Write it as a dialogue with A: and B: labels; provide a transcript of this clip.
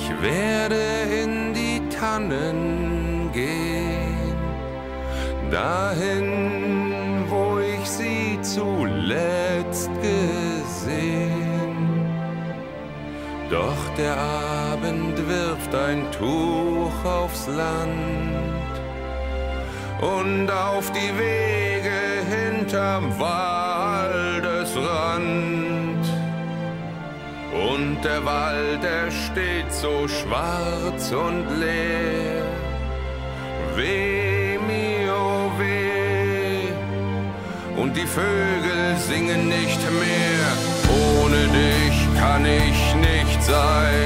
A: Ich werde in die Tannen gehen, dahin, wo ich sie zuletzt gesehen. Doch der Abend wirft ein Tuch aufs Land und auf die Wege hinterm Waldesrand. Und der Wald, er steht so schwarz und leer. Weh mir, oh weh, und die Vögel singen nicht mehr. Ohne dich kann ich nicht sein.